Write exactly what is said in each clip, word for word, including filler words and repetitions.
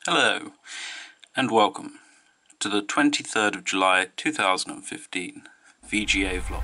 Hello and welcome to the twenty-third of July two thousand fifteen V G A vlog.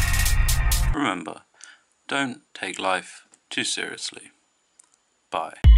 Remember, don't take life too seriously. Bye.